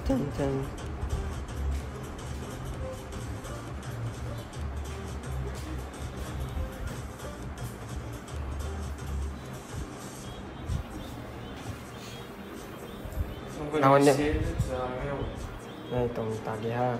Dun, dun. Lawan dia. Này tổng tả kìa ha.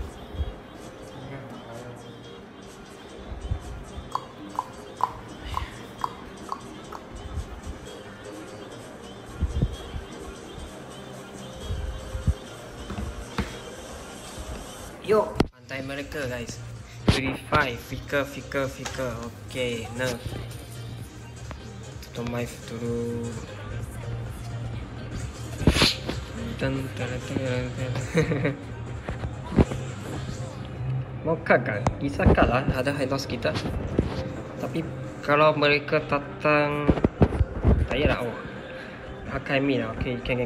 Yo, pantai mereka guys. Purify, flicker. Okay, nerf. Tutup mic dulu. Mau kan? Kisahkan lah ada high loss kita. Tapi kalau mereka datang, tak payah lah. Pakai min lah. Okay, kan.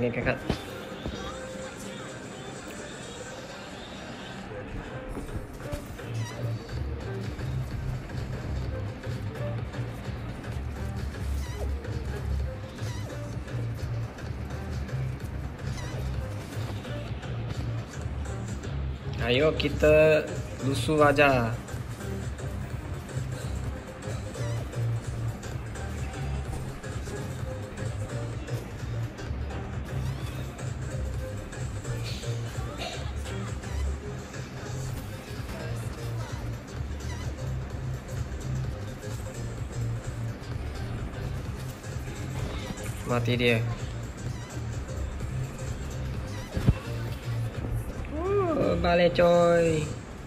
Ayo kita lusuh aja. Mati dia. Balik coy.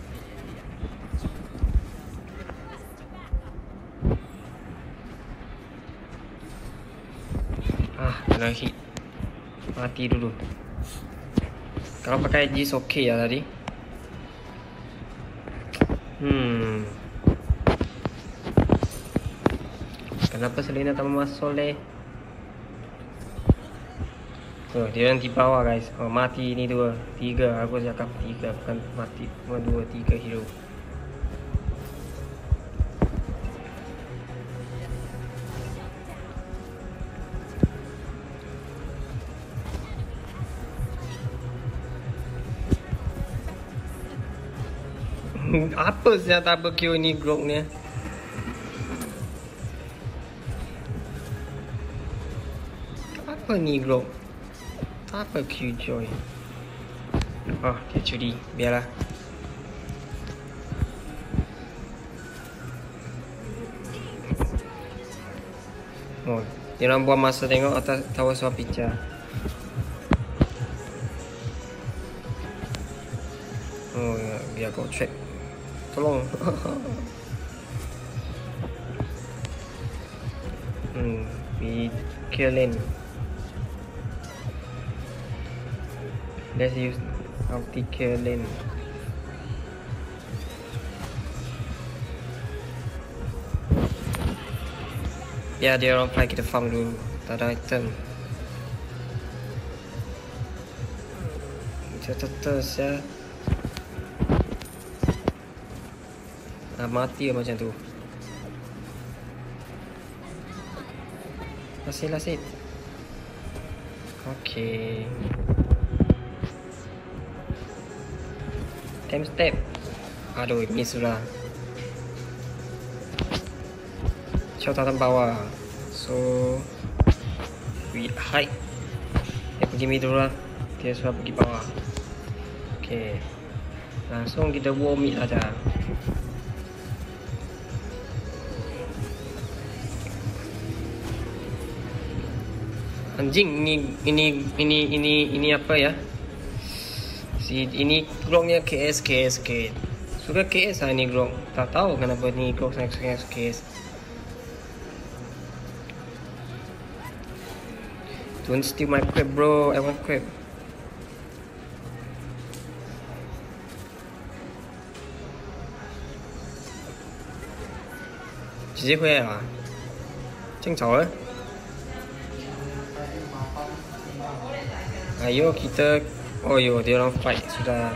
Kena hit. Mati dulu. Kalau pakai Jis okey ya tadi. Kenapa Selena tak masuk leh? Oh, dia yang di bawah guys. Oh, mati ni 2, 3. Aku cakap 3 bukan mati. 2, 3 hero. Apa saya tak berkill ni Grok ni? Apa ni Grok? Apa Q-Joy? Oh, dia curi. Biarlah. Oh, dia orang buang masa tengok atas tower swap picture. Oh, ya, biar kau check. Tolong. We kill in. Let's use ulti kill in. Ya, dia orang fly kita farm dulu. Tak ada item. Terus ya. Mati macam tu. Lasit. Okay. Time step. Aduh, miss lah. Shot atas bawah. So we hide. Dia pergi mid dulu lah. Dia sudah pergi bawah. Okay. Langsung kita war mid saja. Anjing, ini apa ya? Ini Groknya KS. Suka KS lah ni Grok. Tak tahu kenapa ni Grok sangat KS. Don't steal my crab bro. I want crab.直接回来啊？正常啊。Ayo kita. Oh yo, dia orang fight sudah.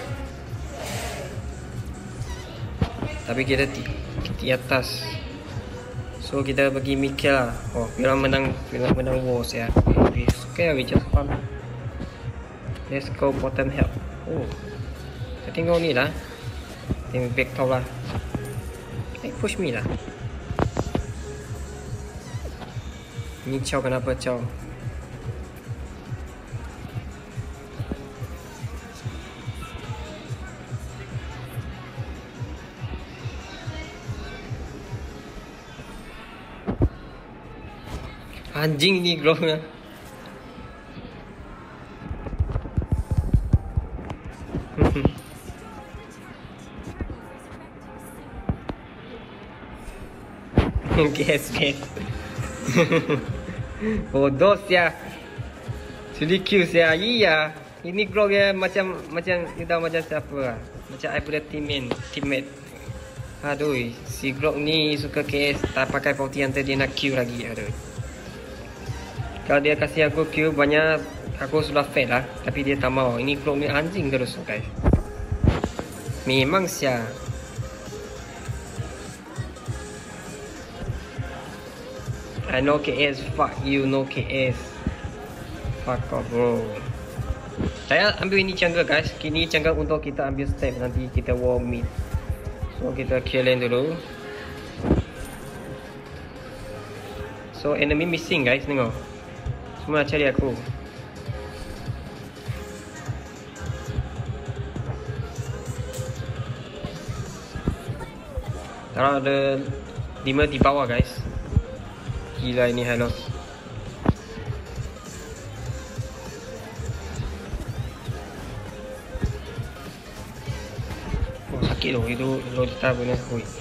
Tapi kita di atas. So kita bagi Mikkel lah. Oh, dia orang menang wars ya. Okay, we just farm. Let's go bottom help. Oh, saya tengok ni lah. Tengok back kau lah. Push me lah. Ni Chow kenapa Chow? Anjing ni grownya. Guess. Bodoh sia. Sedikit sia. Iya. Ini grog ya macam you tahu macam siapa lah. Macam I punya teammate. Aduh, si grog ni suka KS tak pakai pauti yang tadi nak queue lagi. Aduh. Kalau dia kasih aku queue banyak, aku sudah fed lah. Tapi dia tak mau. Ini grog ni anjing terus guys. Memang sia. I know KS, fuck you, no KS. Fuck off bro. Saya ambil ini jungle guys. Kini jungle untuk kita ambil step. Nanti kita war mid. So kita kill lane dulu. So enemy missing guys, tengok. Semua cari aku. Taruh ada 5 di bawah guys. Gila ini hello. Oh sakit loh itu Lolita punya.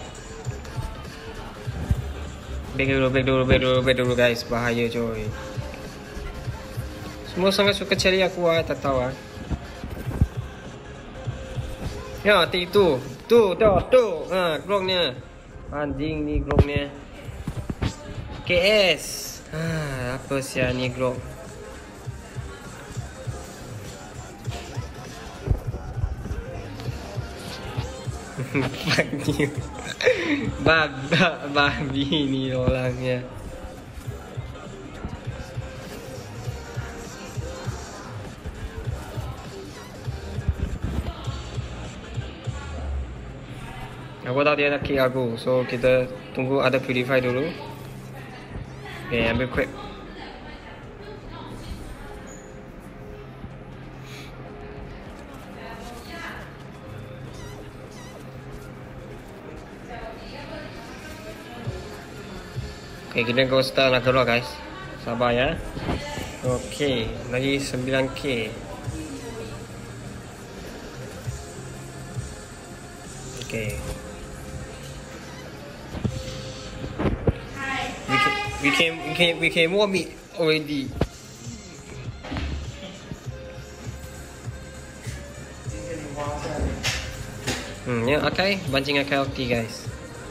Back dulu guys, bahaya coy. Semua sangat suka cari aku tak tahu ah. Ya itu. Tuh. Grognya. Anjing ni grognya. KS. Apa sih ni grog? Fuck you. Babi ni orangnya. Aku tahu dia nak kill aku, so kita tunggu ada purify dulu. Okay, ambil quick. Okay, kita go start nak keluar guys. Sabar ya. Okay, lagi 9k. Okay. We can warm it already. Ya, okay. Bancing akai okey guys.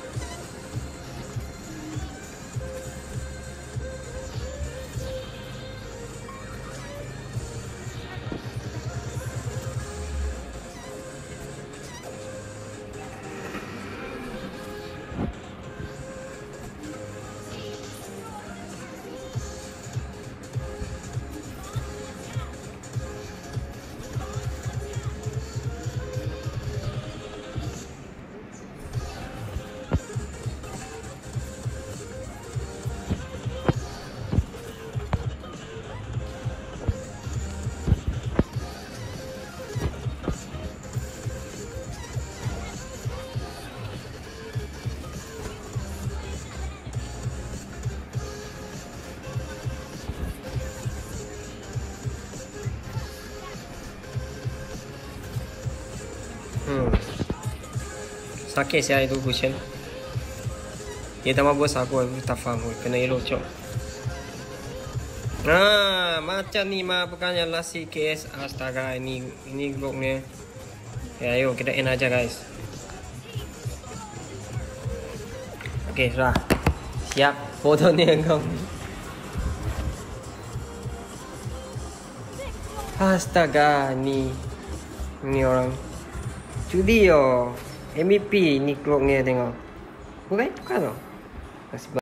Sakit saya itu cushion. Dia tak mau bos aku tak faham. Kena elok cok. Macam ni mah bukannya lasi KS. Astaga, ini bloknya. Ya, ayo kita end aja guys. Okey, sudah. Siap foto ni engkau. Astaga, ni orang judi yo. MVP ni klubnya tengok. Bukan tau.